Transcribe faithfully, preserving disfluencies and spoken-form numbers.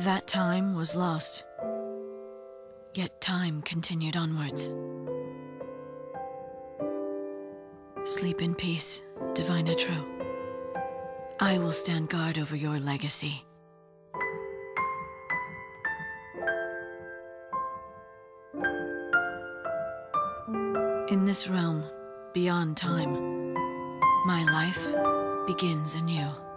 That time was lost, yet time continued onwards. Sleep in peace, Divina True. I will stand guard over your legacy. In this realm, beyond time, my life begins anew.